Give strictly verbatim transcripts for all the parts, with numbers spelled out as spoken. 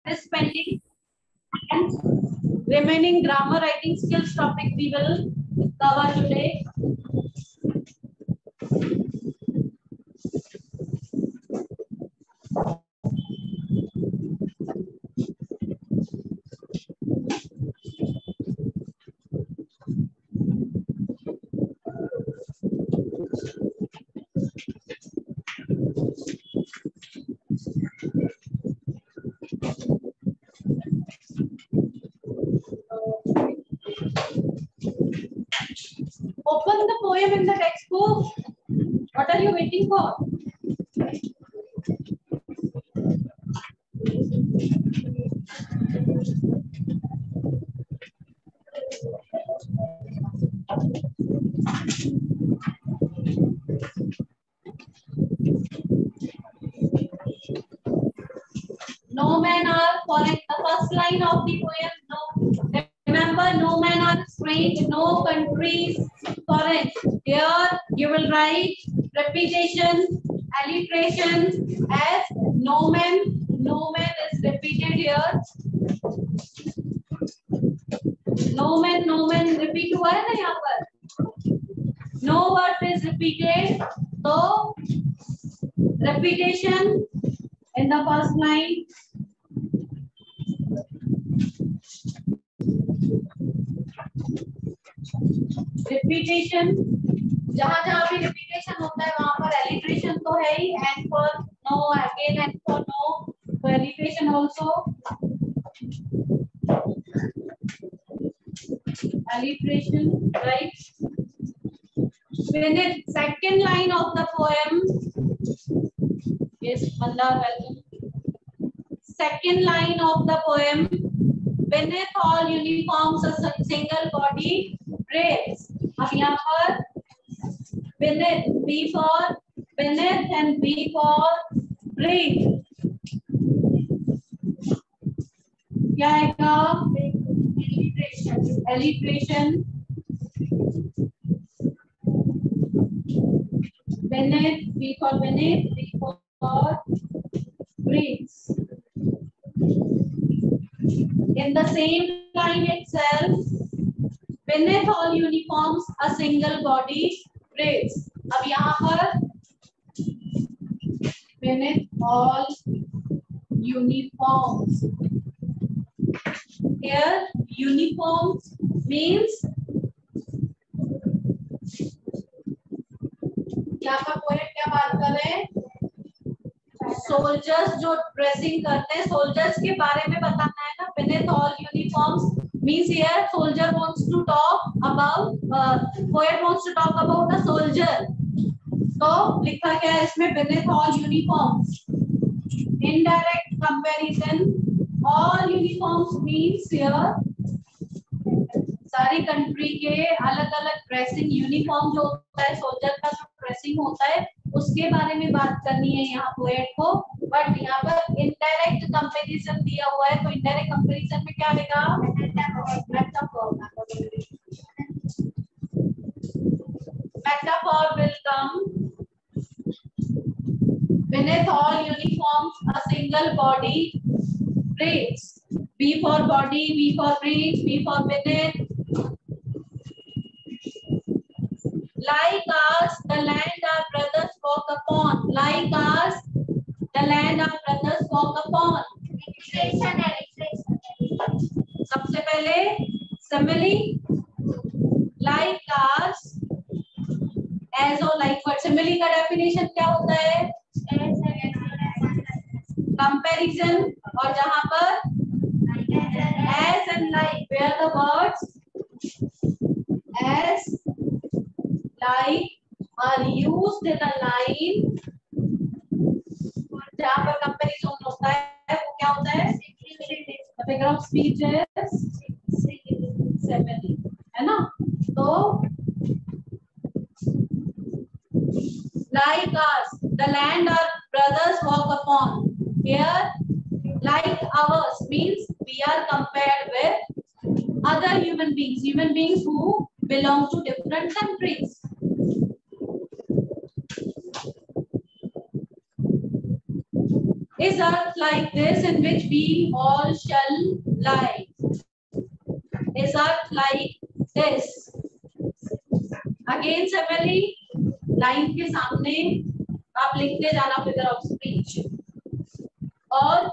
is pending, and remaining grammar writing skills topic we will cover today. Open the poem in the textbook. What are you waiting for? No man are correct. The first line of the poem. No. Remember, no man are strange. No countries foreign. Here you will write repetition, alliteration as no man. No man is repeated here. No man, no man repeat हुआ है ना यहाँ पर. No word is repeated. So repetition in the first line. Repetition. जहाँ जहाँ भी repetition होता है वहाँ पर alliteration तो है ही. And for no, again and for no, so alliteration also. Alliteration, right? When the second line of the poem is Manda, welcome. Second line of the poem. Beneath all uniforms, a single body breathes. अब यहाँ पर beneath, B for beneath and B for breathe. क्या आएगा? Alliteration. Alliteration. Beneath, B for beneath, B for breathes. In the same line itself, beneath all uniforms, a single body breathes. अब यहाँ पर beneath all uniforms. Here, uniforms means यहाँ पर poet क्या बात कर रहे हैं? सोल्जर्स जो ड्रेसिंग करते हैं, सोल्जर्स के बारे में बताना है ना. Beneath all uniforms means here soldier wants to talk about, uh, poet wants to talk about a soldier. तो लिखा क्या है इसमें? Beneath all uniforms. Indirect comparison. All uniforms means here सारी कंट्री के अलग अलग ड्रेसिंग. यूनिफॉर्म जो होता है सोल्जर का, जो ड्रेसिंग होता है उसके बारे में बात करनी है यहाँ पोएट को. बट यहाँ पर इनडायरेक्ट कंपैरिजन दिया हुआ है, तो इनडायरेक्ट कंपैरिजन में क्या आएगा? Metaphor will come. Beneath all uniforms, a single body breathes. B for body, B for breathe, B for beneath. Like us, the land our brothers walk upon. Like us, the land our brothers walk upon. Illustration, illustration. सबसे पहले simile. Like us, as or like what? Simile का definition क्या होता है? Comparison. और जहाँ पर as and like, where the words as, like are used in a line, जहाँ पर comparison होता है वो क्या होता है? The figure of speech is simile, है ना? तो like us, the land our brothers walk upon. Here, like ours means we are compared with other human beings, human beings who belong to different countries. Is earth like this in which we all shall lie? Is earth like this? Again similarly, line के सामने आप लिखते जाना figure of speech. और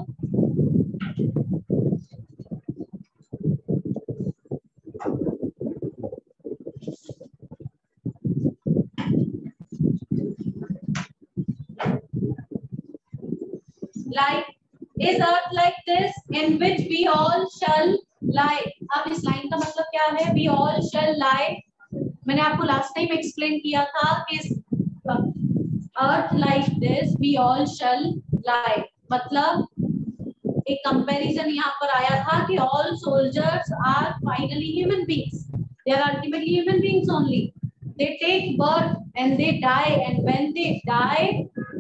like is earth like this in which we all shall lie? अब इस line का मतलब क्या है? We all shall lie. मैंने आपको लास्ट टाइम एक्सप्लेन किया था कि earth like this we all shall lie, मतलब एक कंपैरिजन यहाँ पर आया था कि all soldiers are finally human beings, they are ultimately human beings only, they take birth and they die, and when they die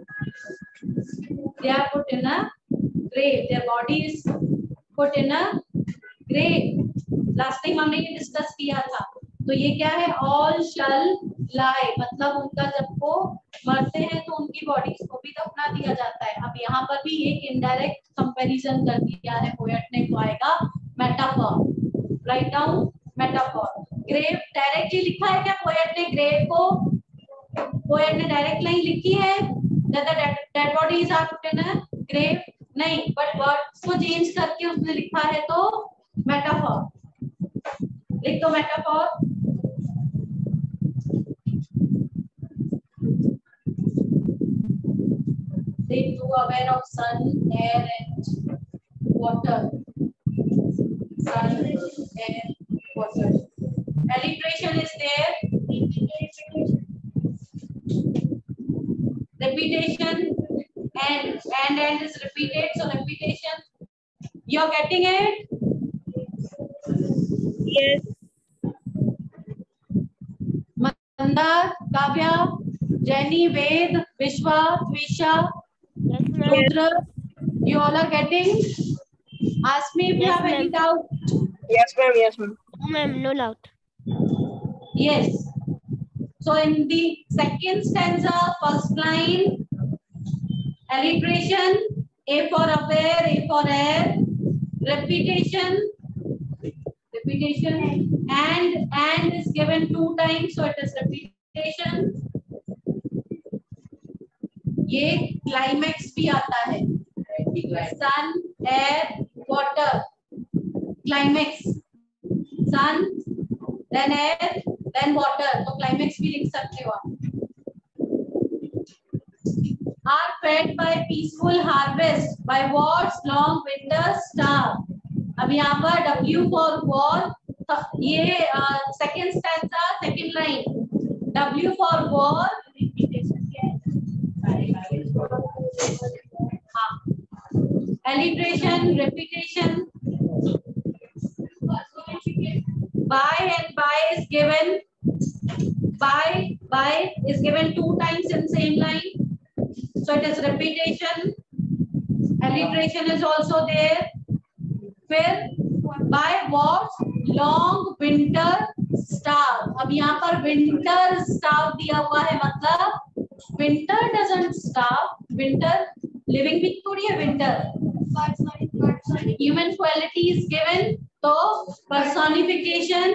they are put in a grave, their body is put in a grave. Last time हमने ये discuss किया था. तो ये क्या है? All shall lie, मतलब उनका जब वो मरते हैं तो उनकी बॉडीज को भी दफना दिया जाता है. अब यहाँ पर भी एक इनडायरेक्ट कंपैरिजन कर दिया है पोएट ने, तो आएगा metaphor. Write down metaphor. Grave directly लिखा है क्या पोएट ने? ग्रेव को पोएट ने डायरेक्ट लाइन लिखी है that the dead bodies are put in a grave? नहीं, but वर्ड्स को चेंज करके उसने लिखा है तो मेटाफर. लिख दो metaphor. They too aware of sun, air and water. Sun, air, water. Alliteration is there. Repetition and and and is repeated, so repetition. You're getting it? Yes. Mandar, Kavya, Jenny, Ved, Vishwa, Twisha, Yes, ma'am. Rudra, you all are getting? Ask me if you Yes, have any ma'am. doubt. Yes, ma'am. Yes, ma'am. No, ma'am. No doubt. Yes. So in the second stanza, first line, alliteration, A for aware, A for air, repetition, repetition, and and is given two times, so it is repetition. ये climax भी आता है. Sun, air, water, climax. Sun, then air, then water. तो climax भी लिख सकते हो आप. Are fed by peaceful harvest by war's long winter star. अब यहाँ पर W for war, ये second stanza second line. W for war, हाँ, alliteration, repetition. By and by is given. By by is given two times in same line, so it is repetition. Alliteration is also there. फिर by what long winter star. अब यहाँ पर winter star दिया हुआ है, मतलब winter doesn't starve. Winter living being थोड़ी है winter. Human quality is given, तो personification.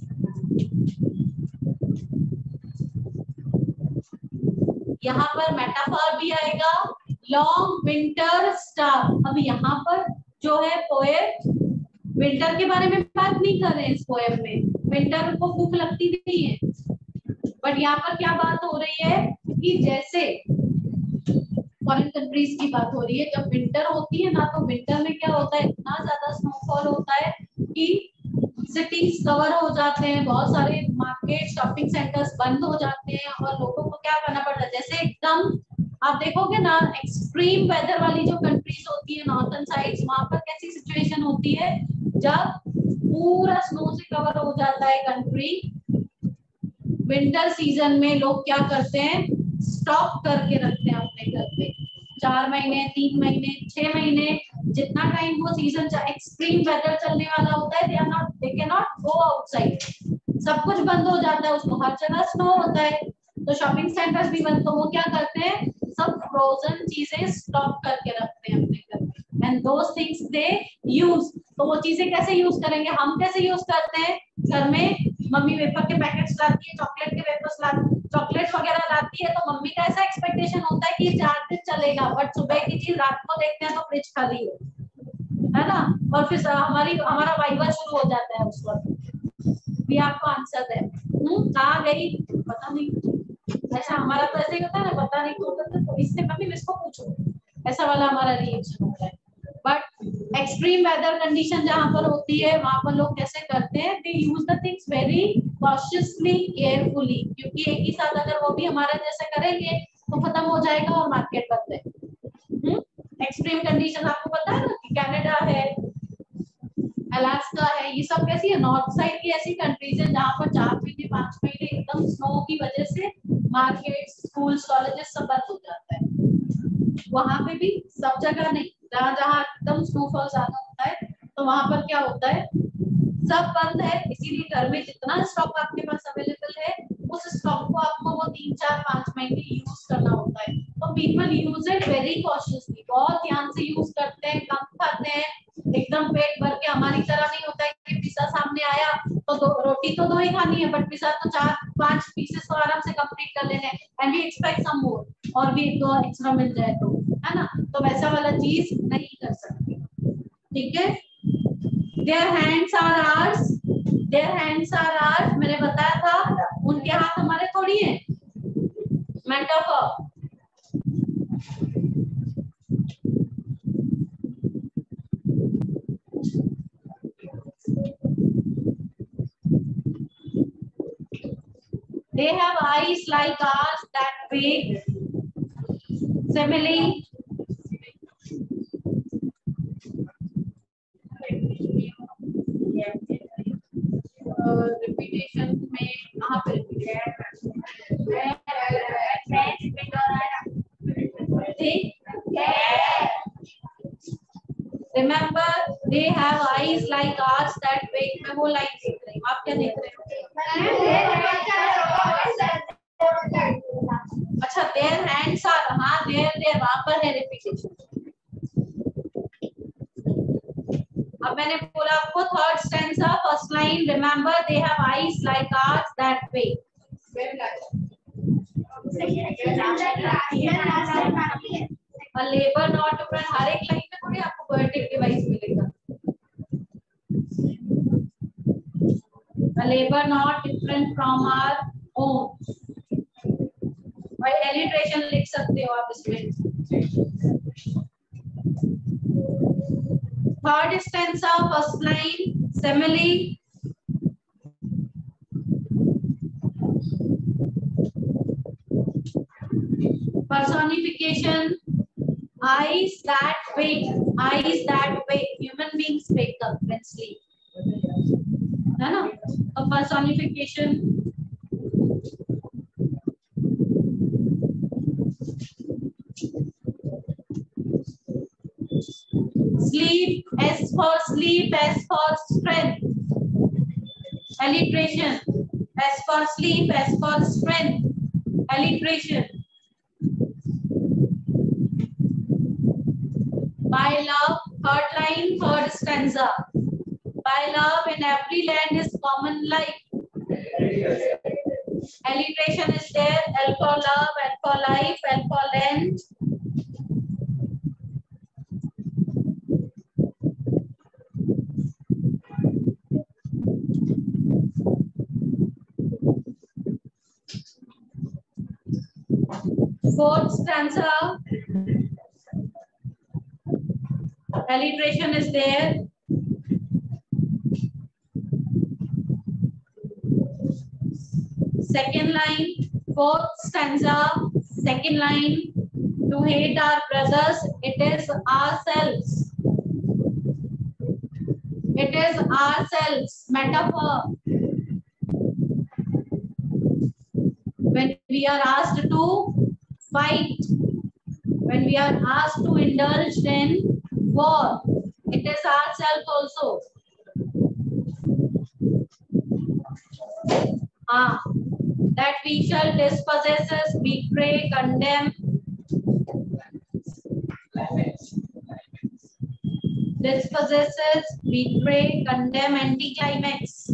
यहाँ पर मेटाफर भी आएगा. Long winter starve. अब यहाँ पर जो है पोएट विंटर के बारे में बात नहीं कर रहे हैं इस पोएम में. विंटर को भूख लगती नहीं है, बट यहाँ पर क्या बात हो रही है कि जैसे फॉरेन कंट्रीज की बात हो रही है, जब विंटर होती है ना, तो विंटर में क्या होता है, इतना ज्यादा स्नोफॉल होता है कि सिटीज कवर हो जाते हैं, बहुत सारे मार्केट शॉपिंग सेंटर्स बंद हो जाते हैं और लोगों को क्या करना पड़ता है. जैसे एकदम आप देखोगे ना, एक्सट्रीम वेदर वाली जो कंट्रीज होती है नॉर्थन साइड्स, वहां पर कैसी सिचुएशन होती है जब पूरा स्नो से कवर हो जाता है कंट्री. विंटर सीजन में लोग क्या करते हैं, स्टॉक करके रखते हैं अपने घर पे. चार महीने, तीन महीने, छह महीने, जितना टाइम वो सीजन एक्सट्रीम वेदर चलने वाला होता है, they are not they can not go outside. सब कुछ बंद हो जाता है, उसको हर जगह स्नो होता है, तो शॉपिंग सेंटर्स भी बंद. तो वो क्या करते हैं, सब फ्रोजन चीजें स्टॉक करके रखते हैं अपने घर में and those things they use. तो वो चीजें कैसे यूज करेंगे, हम कैसे यूज करते हैं, घर में मम्मी वेफर के पैकेट्स लाती है, चॉकलेट के वेफर्स लाती चॉकलेट वगैरह लाती है, तो मम्मी का ऐसा एक्सपेक्टेशन होता है कि चार दिन चलेगा, बट सुबह की चीज रात को देखते हैं तो फ्रिज खाली है, है ना, और फिर हमारी हमारा वाइवा शुरू हो जाता है उस वक्त भी आपको आंसर है कहाँ गई पता नहीं, ऐसा हमारा तो ऐसे ही होता है ना, पता नहीं क्यों होता है, तो इससे कभी इसको पूछो, ऐसा वाला हमारा रिएक्शन होता है। बट एक्सट्रीम वेदर कंडीशन जहाँ पर होती है वहां पर लोग कैसे करते हैं, they use the things very cautiously carefully, क्योंकि एक ही साथ अगर वो भी हमारे जैसे करेंगे तो खत्म हो जाएगा और मार्केट बंद है। एक्सट्रीम कंडीशन आपको पता है ना कि कनाडा है, अलास्का है, ये सब कैसी है, नॉर्थ साइड की ऐसी कंट्रीज है जहाँ पर चार महीने पांच महीने एकदम स्नो की वजह से मार्केट स्कूल्स कॉलेजेस सब बंद हो जाता है। वहां पे भी सब जगह नहीं, जहाँ जहाँ एकदम स्नोफॉल ज्यादा होता है तो वहां पर क्या होता है, सब बंद है, इसीलिए घर में जितना स्टॉक आपके पास अवेलेबल है उस स्टॉक को आपको वो तीन चार पांच महीने यूज करना होता है। तो people use it very cautiously, बहुत ध्यान से यूज करते हैं, कम खाते हैं, एकदम पेट भर के। हमारी तरह नहीं होता है कि पिज्जा सामने आया तो दो रोटी तो दो ही खानी है, बट पिज्जा तो चार पांच पीसेस तो आराम से कंप्लीट कर लेने हैं and we expect some more, और भी एक दो एक्स्ट्रा मिल जाए तो, है ना, तो वैसा वाला चीज नहीं कर सकते, ठीक है। Their hands are ours, their hands are ours, मैंने बताया था उनके हाथ हमारे थोड़ी हैं, metaphor. They have eyes like ours, that big. Simile. Repetition में कहाँ पे Remember, they have eyes like ours that big. मैं वो लाइन देख रही हूँ, आप क्या देख रहे हो? अच्छा, their hands are, हाँ their their वहाँ पर है रिपीटेशन। अब मैंने बोला आपको third stanza first line, remember they have eyes like ours that way. A labor not different, हर एक लाइन में थोड़ी आपको पोएटिक डिवाइस मिलेगा। A labor not different from our own, और एलिट्रेशन लिख सकते हो आप इसमें। Third stanza, first line, simile. Personification, eyes that wake, eyes that wake. Human beings wake up when sleep. है ना? A personification. Sleep, S for sleep, S for strength. Alliteration, S for sleep, S for strength. Alliteration. By love, third line, third stanza. By love in every land is common life. Alliteration is there, L for love, L for life, L for land. Fourth stanza, alliteration is there. Second line, fourth stanza, second line, to hate our brothers, it is ourselves. It is ourselves, metaphor. When we are asked to fight, when we are asked to indulge in war, it is ourselves also. Ah, that we shall dispossess us, betray, condemn, dispossesses, betray, condemn, anticlimax.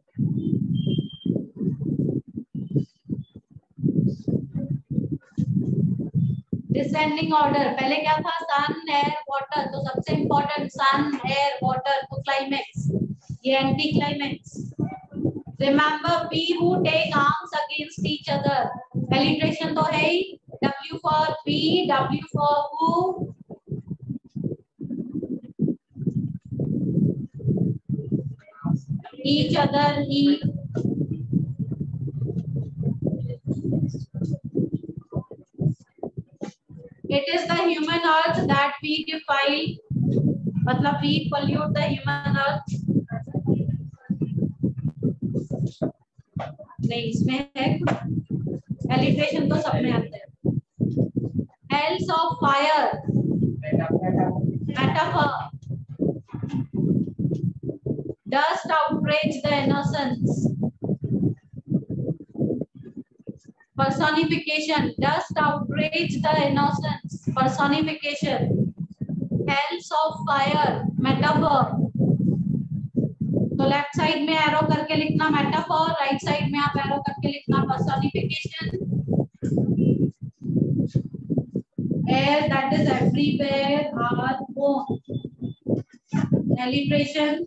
Descending order, पहले क्या था? Sun, air, water, तो सबसे important sun, air, water, तो climax, ये anticlimax. Remember, we who take arms against each other, alliteration तो है ही. W for we, W for who, each other, he. It is the human earth that we defile, मतलब we pollute the human earth. नहीं, इसमें है alliteration तो सब में आता है. Hells of fire, metaphor. Dust outrage the innocence, personification. Dust outrage the innocence, personification. Hells of fire, metaphor. तो लेफ्ट साइड में एरो करके लिखना मेटाफोर, राइट साइड में आप एरो करके लिखना personification. Air that is everywhere, our own, alliteration.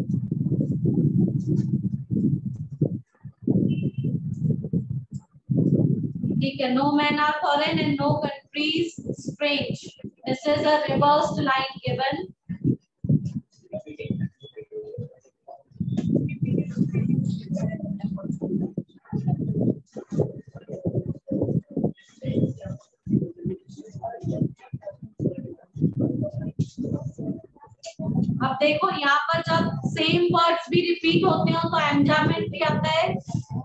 ठीक है. No man are foreign and no countries strange. This is a reversed line given. अब देखो यहाँ पर जब सेम वर्ड्स भी रिपीट होते हो तो एंजायमेंट भी आता है.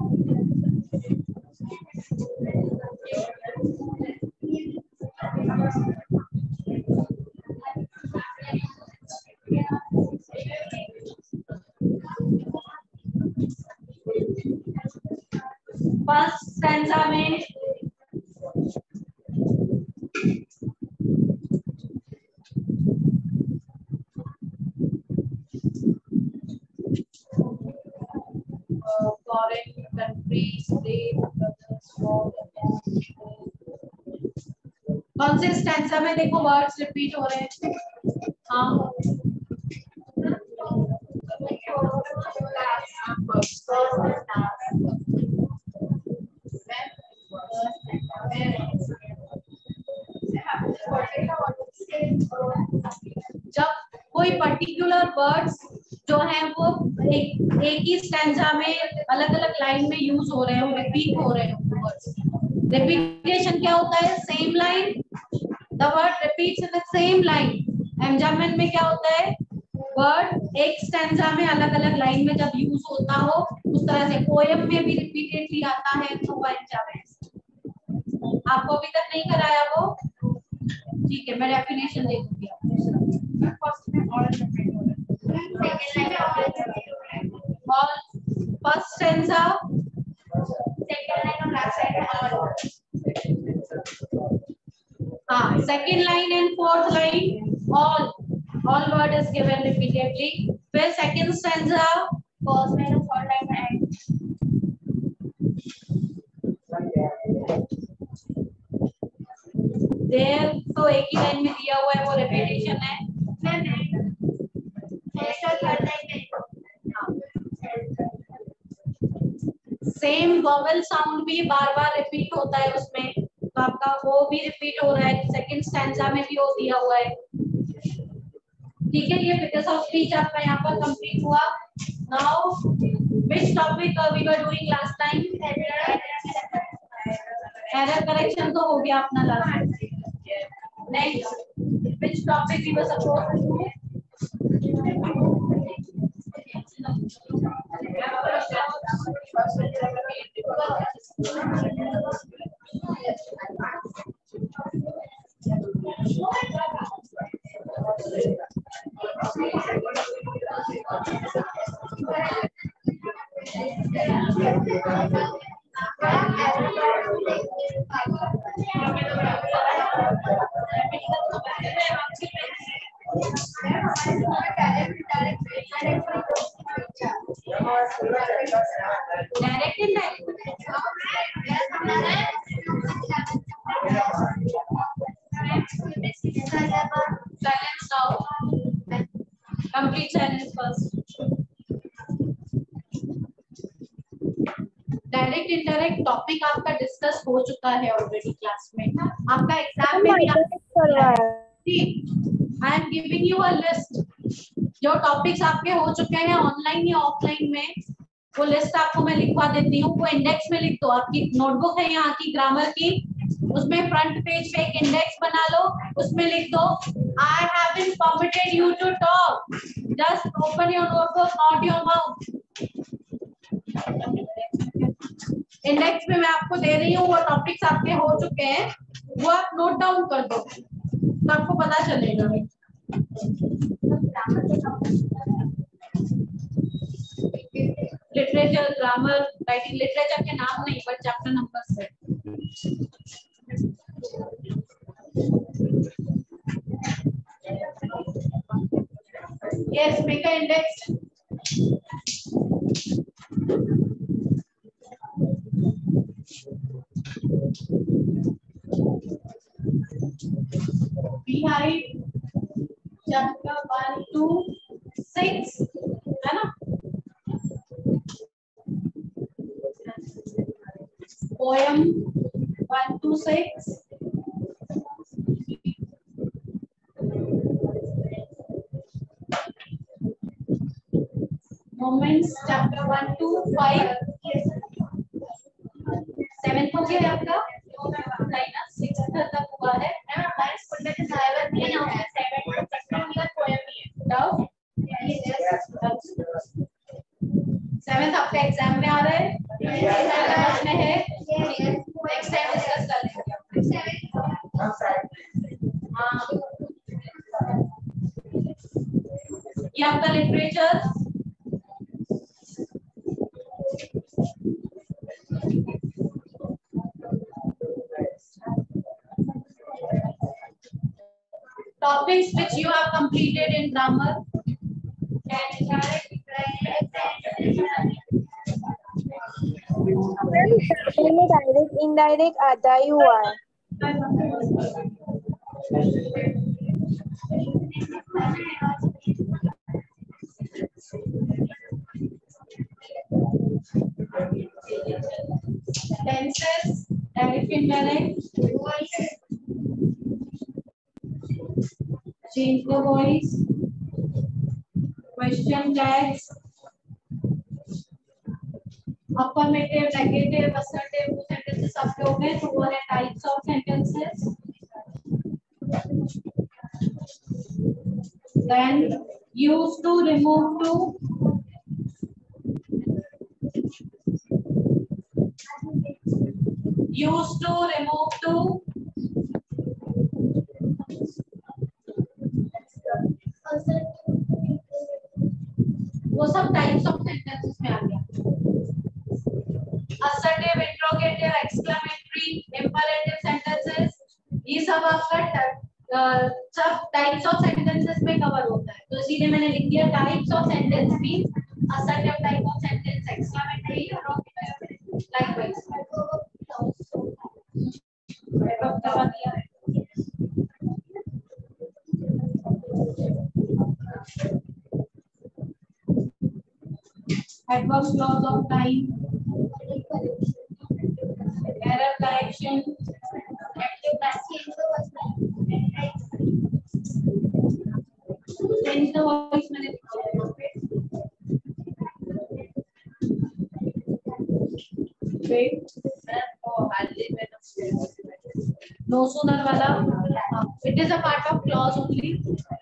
फर्स्ट स्टैंजा में foreign countries, they कौन से स्टैंजा में देखो वर्ड्स रिपीट हो रहे हैं? हाँ, जब कोई पर्टिकुलर वर्ड्स जो है वो एक एक ही स्टैंजा में अलग अलग लाइन में यूज हो रहे हो, रिपीट हो रहे हो वर्ड्स. रिपीटेशन क्या होता है? Same line, the word repeats in the same line. Enjambment में क्या होता है? वर्ड एक स्टैंजा में अलग अलग लाइन में जब यूज होता हो, उस तरह से पोएम में भी रिपीटेडली आता है तो वो एंजायमेंट. आपको अभी तक नहीं कराया वो? ठीक है, मैं डेफिनेशन दे दूंगी. और फर्स्ट स्टैंजा, सेकंड लाइन और लास्ट साइड. हाँ, second line and fourth line all all word is given repeatedly. फिर second stanza, first line और third line में there तो एक ही लाइन में दिया हुआ है, वो repetition है. सेम वोवेल साउंड भी बार बार रिपीट होता है उसमें, तो आपका वो भी रिपीट हो रहा है. सेकंड स्टैंजा में भी वो दिया हुआ है. ठीक है, ये फिगर्स ऑफ स्पीच आपका यहाँ पर कंप्लीट हुआ. Now which topic we were doing last time? Error correction तो हो गया अपना last. Next, which topic we were supposed to do? which channel first? Direct indirect topic आपका डिस्कस हो चुका है ऑलरेडी क्लास में, आपका एग्जाम में भी ठीक। I am giving you a list, जो टॉपिक्स आपके हो चुके हैं ऑनलाइन या ऑफलाइन में, वो लिस्ट आपको मैं लिखवा देती हूँ। वो इंडेक्स में लिख दो, आपकी नोटबुक है यहाँ की ग्रामर की, उसमें फ्रंट पेज पे एक इंडेक्स बना लो, उसमें लिख दो I have been permitted you to talk, just open your notebook not your mouth. Index में मैं आपको दे रही हूँ, वो टॉपिक्स आपके हो चुके हैं, वो आप नोट डाउन कर दो तो आपको पता चलेगा। लिटरेचर, ग्रामर, राइटिंग, लिटरेचर के नाम नहीं बट चैप्टर नंबर से। Yes, make a index. Behind chapter one to six, है ना? Poem one to six. Moments chapter one to five. Seventh हो गया आपका? नहीं ना, sixth तक हुआ है। है ना? Last पढ़ने के साइवर में ना है, seven section का poem ही है। बताओ? Seventh आपका एग्जाम में आ रहा है? क्लास में है? नेक्स्ट टाइम डिस्कस कर लेंगे। हाँ। ये आपका literature, topics which you have completed in grammar. Direct indirect आता ही हुआ है। Tenses, direct, indirect. Change the voice. Question tags. Affirmative, negative, assertive, वो sentences आपके हो गए, तो वो है types of sentences. Then use to, remove to. Use to, remove to. वो सब टाइप्स ऑफ सेंटेंसेस में आ गया। Assertive, interrogative, exclamatory, imperative sentences, ये सब आपका सब टाइप्स ऑफ सेंटेंसेस में कवर होता है। तो इसीलिए मैंने लिख दिया types of sentence means assertive type of sentence, exclamatory और लाइकवाइज। अब करवा दिया है। Adverb clause of time, error correction, active passive, change the voice मैंने wait, no sooner वाला, it is a part of clause only.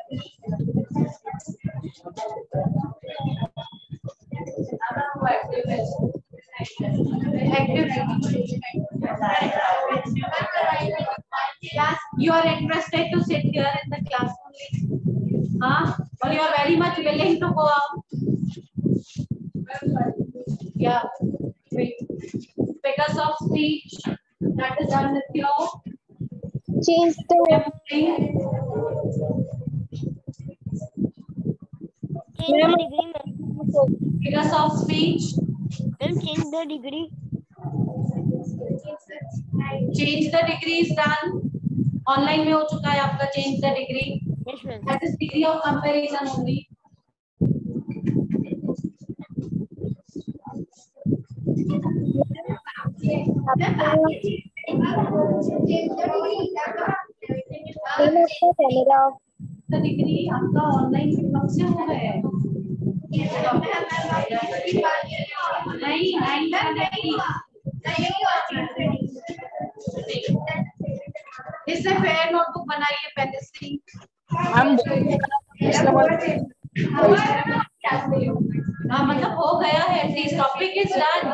Yes, you are interested to sit here in the class only, huh? Or you are very much willing to go out. Yeah, wait. Figures of speech, that is done with your Change the change the degree. figures of speech. Then change the degree. Change the degree is done. Online में हो चुका है आपका change the degree. Yes, ma'am. That is degree of comparison only. Ma'am आपका camera degree आपका online कब से हो गया है? नहीं नहीं इससे फेयर नोटबुक बनाइए पहले से। हम हाँ मतलब हो गया है, this topic is done.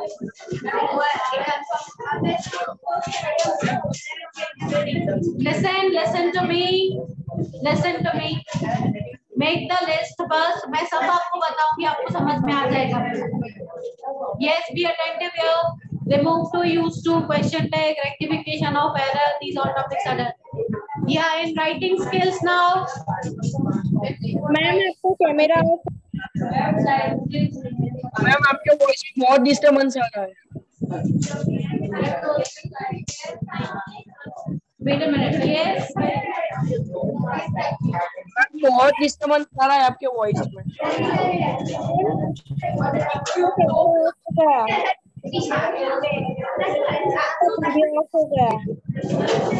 Listen listen to me listen to me make the list. बस मैं सब आपको बताऊंगी, आपको समझ में आ जाएगा। Yes be attentive here, remove to, use to, question tag, rectification of error, these all topics are done. Yeah, in writing skills now. Ma'am आपका कैमरा ऑफ मैम आपके वॉइस में बहुत डिस्टर्बेंस आ रहा है। Wait a minute. Yes. Ma'am बहुत disturbance आ रहा है आपके वॉइस में। वीडियो ऑफ हो गया।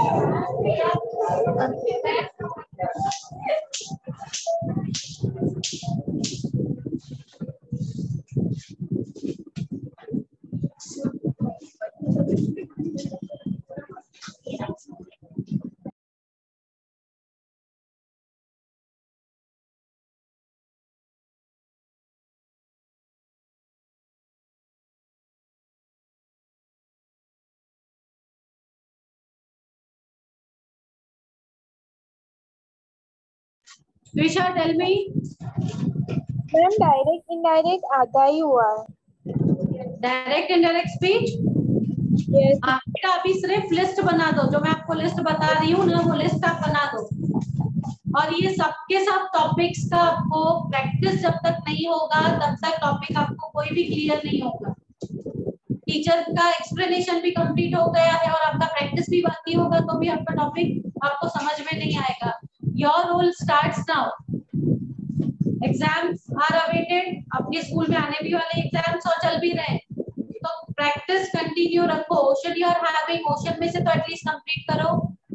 Trisha, tell me. Ma'am direct indirect आधा ही हुआ है। Direct indirect speech. यस आपका अभी सिर्फ लिस्ट बना दो, जो मैं आपको लिस्ट बता रही हूँ ना, वो लिस्ट आप बना दो। और ये सबके सब टॉपिक्स का आपको प्रैक्टिस जब तक नहीं होगा तब तक टॉपिक आपको कोई भी क्लियर नहीं होगा। टीचर का एक्सप्लेनेशन भी कंप्लीट हो गया है और आपका प्रैक्टिस भी बाकी होगा तो भी आपका टॉपिक आपको समझ में नहीं आएगा। Your role starts now. Exams are awaited, आपके स्कूल में आने भी वाले एग्जाम्स और चल भी रहे हैं, तो प्रैक्टिस कंटिन्यू रखो। Ocean you are having, ocean में से तो एटलीस्ट कंप्लीट करो,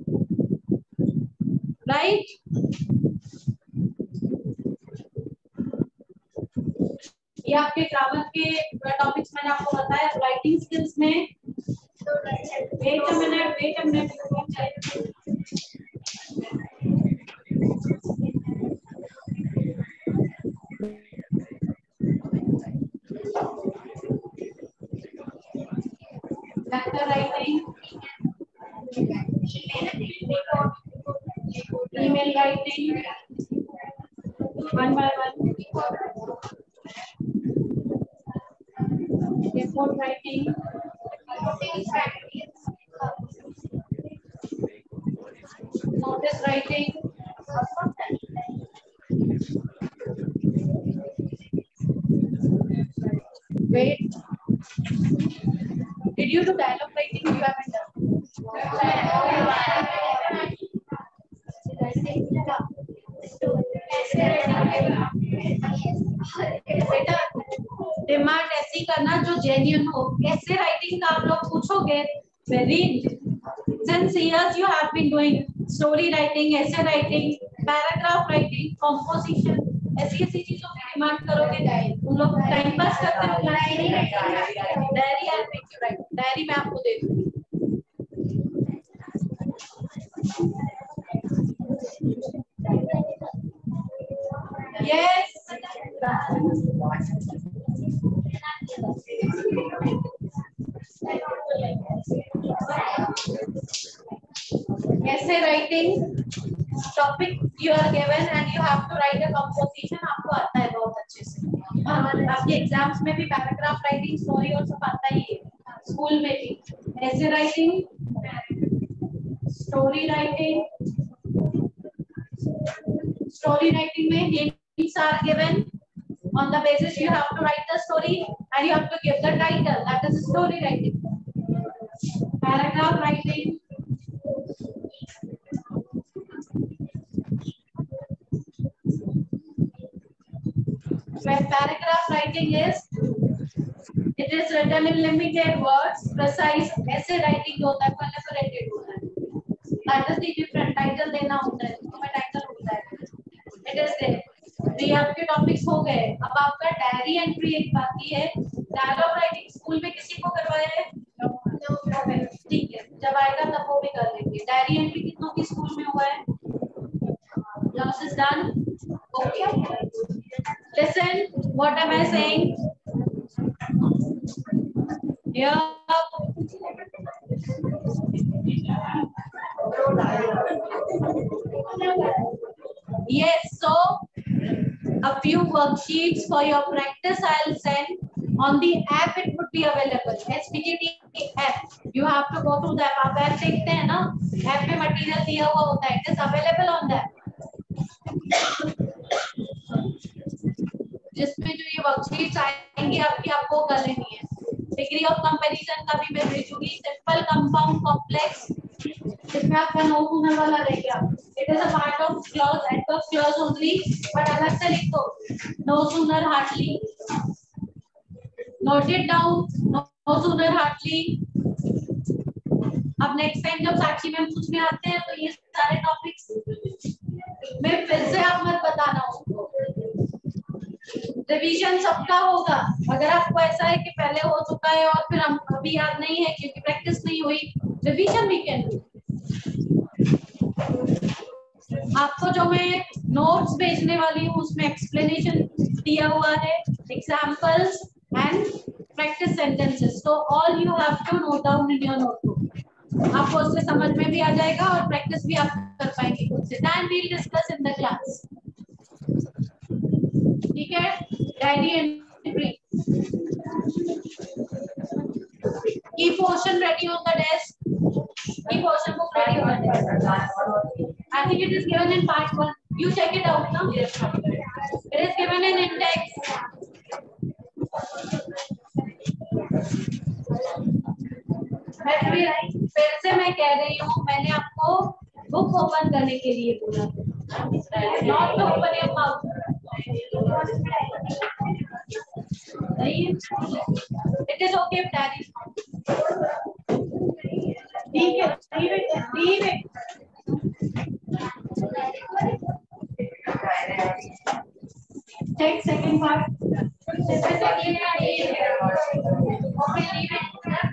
राइट? ये आपके ग्रामर के टॉपिक्स मैंने आपको बताया। राइटिंग स्किल्स में wait a minute wait a minute letter writing, email writing, one by one, report writing, notice writing, wait, did you do dialogue writing? You haven't done. बेटा demand ऐसी करना जो genuine हो। ऐसे राइटिंग का आप लोग पूछोगे, very since years you have been doing story writing, ऐसे राइटिंग, पैराग्राफ राइटिंग, कंपोजिशन, ऐसी ऐसी चीजों की डिमांड करोगे। उन लोग टाइम पास करते हो। Diary I make you write, diary मैं आपको दे दूंगी। Yes. Essay writing, topic you are given and you have to write a composition, आपको आता है बहुत अच्छे से। और आपके एग्जाम्स में भी पैराग्राफ राइटिंग, स्टोरी और सब आता ही है, स्कूल में भी। Essay writing, story writing, story writing में hints are given, on the basis you have to write the story and you have to give the title, that is story writing. Paragraph writing, when paragraph writing is, it is written in limited words. Precise essay writing होता है, collaborated होता है. That is the different. Title देना होता है, तो मैं title होता है. It is there. तो ये आपके टॉपिक्स हो गए. अब आपका डायरी एंट्री एक बाकी है. डायलॉग राइटिंग स्कूल में किसी को करवाया है? ठीक है, जब आएगा तब वो भी कर लेंगे. डायरी एंट्री कितनों की स्कूल में हुआ है? Class is done. Okay. Listen, what am I saying? Here. Yes, so a few worksheets for your practice I'll send. On the app it would be available. S P G T app. You have to go to the app. आप app देखते हैं ना? App में material दिया हुआ होता है. It is available on the app. जिसमें जो ये वर्कशीट्स आएंगी आपकी, आपको कर लेनी है. डिग्री ऑफ कंपैरिजन का भी मैं भेजूंगी. सिंपल, कंपाउंड, कॉम्प्लेक्स, इसमें आपका नो होने वाला रहेगा. It is a part of clause, adverb clause only, but अलग से लिख दो. No sooner hardly, note it down. No sooner hardly. अब नेक्स्ट टाइम जब साक्षी मैम पूछने आते हैं तो ये सारे टॉपिक्स मैं फिर से आप मत बताना उसको. रिवीजन सबका होगा. अगर आपको ऐसा है कि पहले हो चुका है और फिर हम अभी याद नहीं है क्योंकि प्रैक्टिस नहीं हुई, रिवीजन वी कैन डू. आपको जो मैं नोट्स भेजने वाली हूँ उसमें एक्सप्लेनेशन दिया हुआ है, एग्जांपल्स एंड प्रैक्टिस सेंटेंसेस. तो all you have to note down in your notebook. आपको उससे समझ में भी आ जाएगा और प्रैक्टिस भी आप कर पाएंगे खुद से. Then we will discuss in the class. ठीक है. Diary entry. Keep portion ready on the desk. Keep portion book ready on the desk. I think it is given in part one. You check it out now. It is given in index. Let me write. फिर से मैं कह रही हूँ, मैंने आपको book open करने के लिए बोला, not to open your mouth. नहीं, इट इज ओके डैडी. ठीक है, leave it, leave it. Take second part. This is again a leave. Okay, leave it.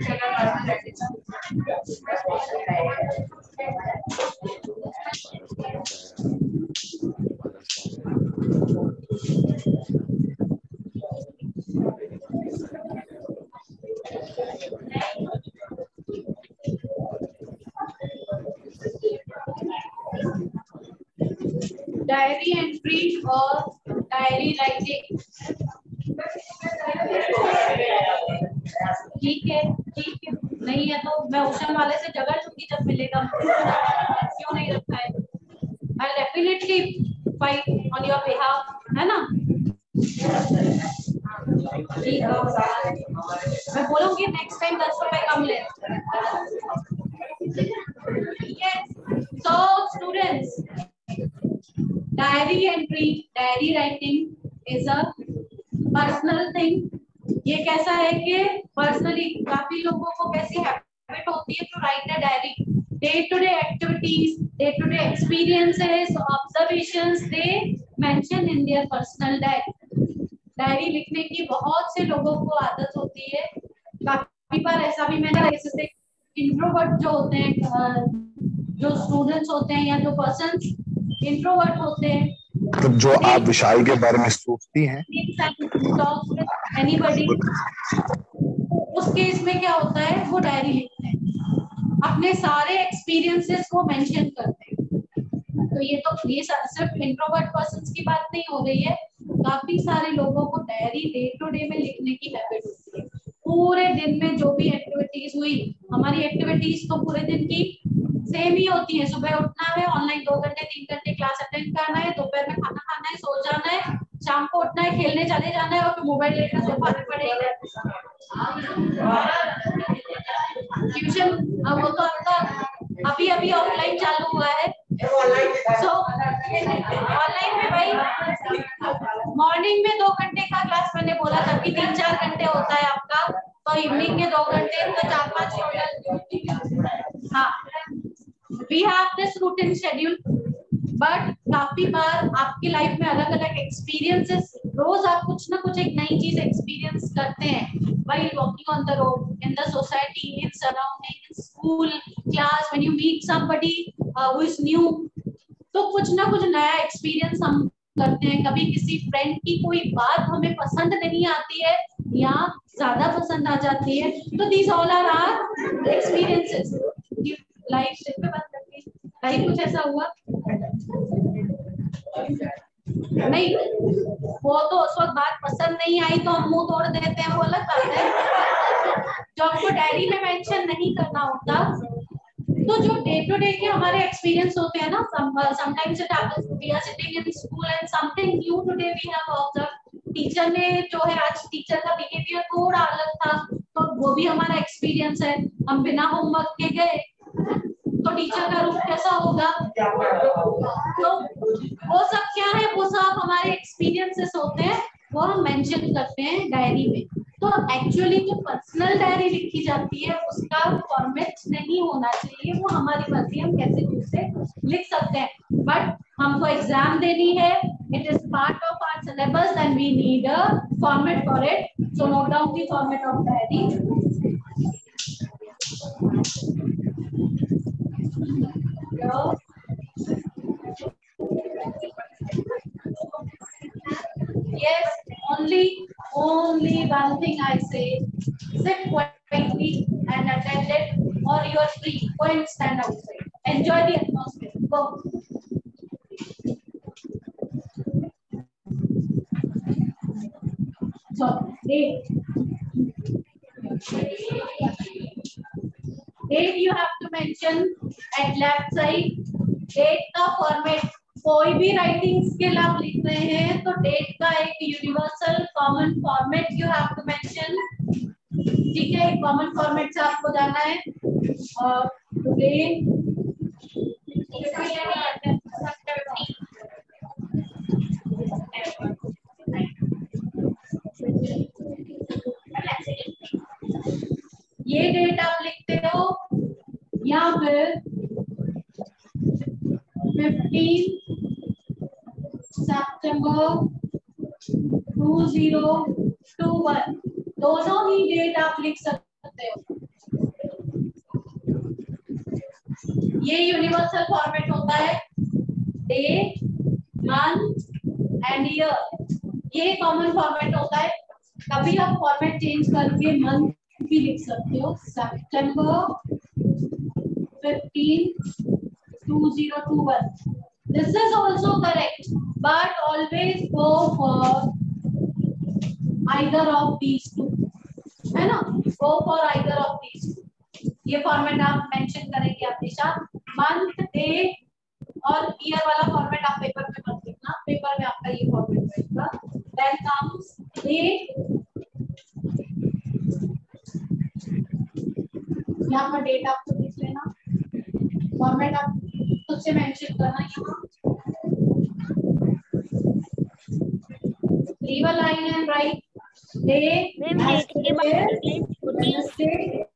Diary entry और डायरी राइटिंग. ठीक है, ठीक है. नहीं है तो मैं ओशन वाले से जगह लूंगी जब मिलेगा. क्यों नहीं रखा है? I'll definitely fight on your behalf, है ना? ठीक है. मैं बोलूंगी नेक्स्ट टाइम दस रुपए कम ले. Yes. So students, diary entry, diary writing is a personal thing. ये कैसा है कि पर्सनली काफी लोगों को कैसी हैबिट होती है to write a diary. Day to day activities, day to day experiences, observations they mention in their personal diary. Diary लिखने की बहुत से लोगों को आदत होती है. काफी बार ऐसा भी मैंने जैसे इंट्रोवर्ट जो होते हैं, जो स्टूडेंट्स होते हैं या जो पर्सन्स इंट्रोवर्ट होते हैं, तो जो आप विशाल के बारे में सोचती हैं, एनीबॉडी, उस केस में क्या होता है, वो डायरी लिखते हैं, अपने सारे एक्सपीरियंसेस को मेंशन करते हैं. तो ये तो ये सिर्फ इंट्रोवर्ट पर्सन्स की बात नहीं हो रही है. काफी सारे लोगों को डायरी डे टू डे में लिखने की हैबिट होती है. पूरे दिन में जो भी एक्टिविटीज हुई, हमारी एक्टिविटीज तो पूरे दिन की सेम ही होती है. सुबह उठना है, ऑनलाइन दो घंटे तीन घंटे क्लास अटेंड करना है, दोपहर में खाना खाना है, सो जाना है, शाम को उठना है, खेलने चले जाना है और फिर मोबाइल लेकर सोफा पे पड़े. ट्यूशन वो तो आपका अभी अभी ऑफलाइन चालू हुआ है. सो ऑनलाइन में भाई मॉर्निंग में दो घंटे का क्लास मैंने बोला था कि तीन चार घंटे होता है आपका. तो इवनिंग के दो घंटे तो चार पांच टोटल। हाँ, we have this routine schedule, but काफी बार आपकी लाइफ में अलग अलग एक्सपीरियंसेस, रोज आप कुछ ना कुछ एक नई चीज एक्सपीरियंस करते हैं while walking on the road, in the society, in surrounding, in school, class, when you meet somebody uh, who is new, तो कुछ ना कुछ नया एक्सपीरियंस हम करते हैं। कभी किसी फ्रेंड की कोई बात हमें पसंद नहीं आती है या ज्यादा पसंद आ जाती है, तो these all are our experiences। Life पे बंद करके लाइफ कुछ ऐसा हुआ नहीं, वो तो उस वक्त बात पसंद नहीं आई तो हम मुंह तोड़ देते हैं, वो अलग बात है। जो हमको डायरी में मेंशन नहीं करना होता, तो जो डे टू डे के हमारे एक्सपीरियंस होते हैं ना, sometimes it happens we are sitting in school and something new today we have observe, teacher ने जो है आज टीचर का बिहेवियर थोड़ा अलग था, तो वो भी हमारा एक्सपीरियंस है। हम बिना होमवर्क के गए तो टीचर का रूप कैसा होगा, तो वो सब क्या है, वो सब हमारे एक्सपीरियंसेस होते हैं, वो हम मेंशन करते हैं डायरी में। तो एक्चुअली जो पर्सनल डायरी लिखी जाती है उसका फॉर्मेट नहीं होना चाहिए, वो हमारी मर्जी, हम कैसे भी उसे लिख सकते हैं, बट हमको एग्जाम देनी है, it is part of our syllabus and we need a format for it. So note down the format of diary. Yes, only only one thing I say, sit quietly and attend it, or you are free, go and stand outside, enjoy the atmosphere, go. So date date you have to mention at left side। date का format, कोई भी writing skill आप लिख रहे हैं तो date का एक universal common format you have to mention, ठीक है, एक कॉमन फॉर्मेट से आपको जाना है। और टुडे ये डेट आप लिखते हो, या फिर fifteen September two zero two one, दोनों ही डेट आप लिख सकते हो। ये यूनिवर्सल फॉर्मेट होता है, डे, मंथ एंड ईयर, ये कॉमन फॉर्मेट होता है। कभी आप फॉर्मेट चेंज करके मंथ भी लिख सकते हो, September fifteen two zero two one, this is also correct, but always go for either of these two, है ना, go for either of these two। ये फॉर्मेट आप मेंशन करेंगे हमेशा, मंथ, डे और ईयर वाला फॉर्मेट आप पेपर में मत लिखना, पेपर में आपका ये फॉर्मेट रहेगा। then comes date, यहाँ पर डेट आपको लिख लेना, फॉर्मेट आप खुद से मेंशन करना, यहाँ leave a line and write day as today, Wednesday,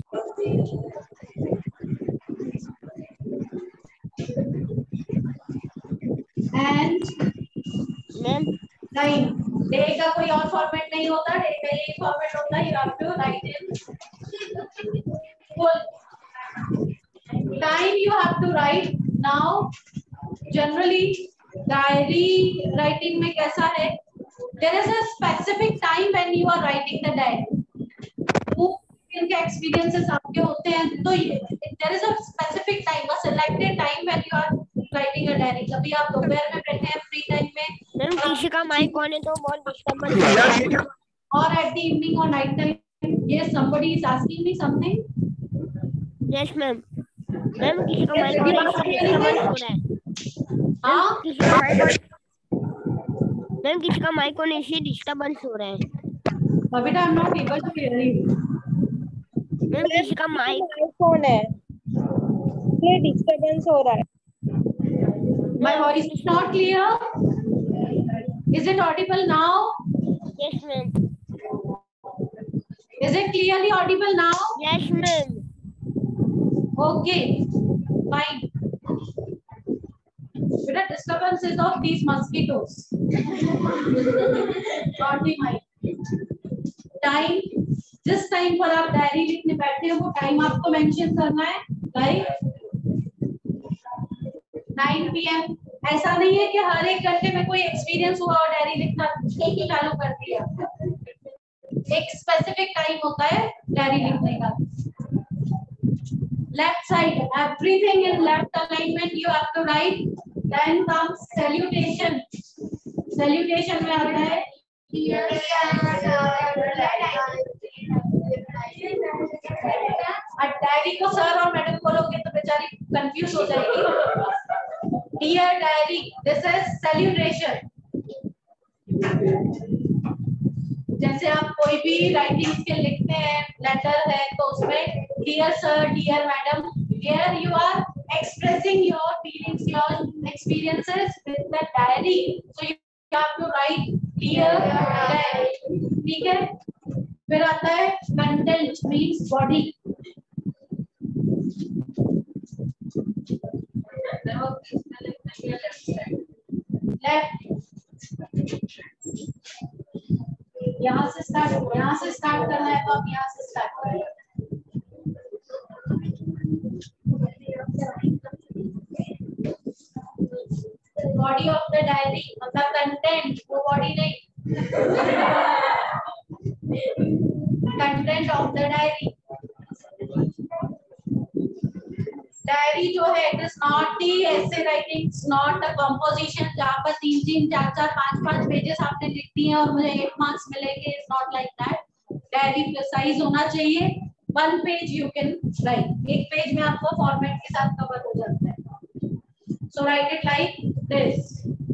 and time। Day का कोई और फॉर्मेट नहीं होता, डे का एक फॉर्मेट होता है, you have to write in full। time you have to write now। generally diary writing में कैसा है, there is a specific time when you are writing the diary। वो इनके एक्सपीरियंसेस आपके होते हैं, तो there is a specific time, a selected time when you are writing a diary। कभी आप दोपहर में बैठे हैं फ्री टाइम में, मैम किसी का माइक ऑन है तो बहुत डिस्टर्बेंस हो रहा है, और at the evening or night time, yes somebody is asking me something। Yes ma'am, ma'am किसी का माइक ऑन है तो डिस्टर्बेंस हो रहा है। हाँ, किसी का माइक मैम किसी का माइक ऑन है डिस्टर्बेंस हो रहा है। अभी तो I am not able to hear you. Ma'am किसी का माइक फोन है, ये डिस्टरबेंस हो रहा है। My voice is not clear. Is it audible now? Yes ma'am, Is it clearly audible now? Yes, ma'am. Okay, fine. Beta, disturbances of these mosquitoes. Not the mic. Time, जिस time पर आप diary लिखने बैठे हो वो time आपको mention करना है, लाइक नाइन पी एम। ऐसा नहीं है कि हर एक घंटे में कोई एक्सपीरियंस हुआ और डायरी लिखना ही चालू कर दिया। एक स्पेसिफिक टाइम होता है डायरी लिखने का। Left side, everything in left alignment you have to write. Then comes salutation. Salutation में आता है डायरी को सर और मैडम बोलोगे तो बेचारी कंफ्यूज हो जाएगी। Dear diary, this is salutation. जैसे आप कोई भी राइटिंग स्किल लिखते हैं, लेटर है तो उसमें dear sir, dear madam, here you are expressing your feelings, your experiences with the diary. So you have to write dear diary. ठीक है? फिर आता है content means body. Left. यहाँ से स्टार्ट यहाँ से स्टार्ट करना है तो आप यहाँ से स्टार्ट करें। बॉडी ऑफ द डायरी मतलब कंटेंट, वो बॉडी नहीं, content of the diary. Diary जो है इट इज नॉट दी ऐसे writing, it's not a composition जहाँ पर तीन तीन चार चार पांच पांच पेजेस आपने लिख दिए और मुझे एट मार्क्स मिलेंगे। It's not like that. Diary precise होना चाहिए। One page you can write, एक पेज में आपको फॉर्मेट के साथ कवर हो जाता है। So write it like this.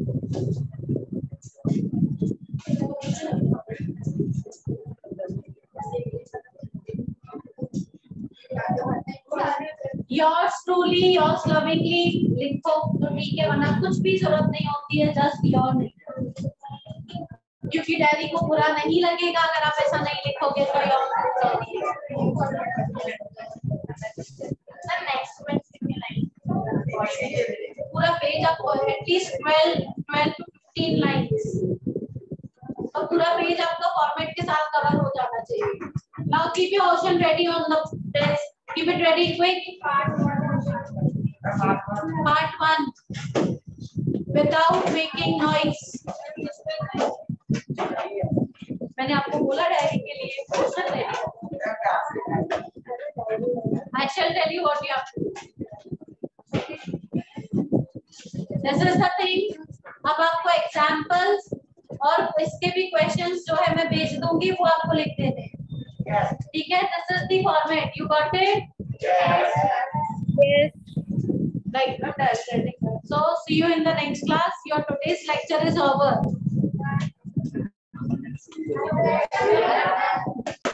Yours truly, yours lovingly लिखो तो ठीक है, वरना कुछ भी जरूरत नहीं होती है, जस्ट योर नहीं, क्योंकि डायरी को बुरा नहीं लगेगा अगर आप ऐसा नहीं लिखोगे तो योर। पूरा पेज आपको at least twelve twelve to fifteen lines और पूरा पेज आपका फॉर्मेट के साथ कवर हो जाना चाहिए। Now keep your ocean ready on the desk. Keep it ready quick. Part one. Part one. Without making noise. मैंने आपको बोला डायरी के लिए ocean ready. I shall tell you what you have to do. This is the thing. अब आपको examples और इसके भी questions जो है मैं भेज दूंगी वो आपको लिख देने हैं। ठीक है? This is the format. You got it? Yes. Yes. Right. So see you in the next class. Your today's lecture is over.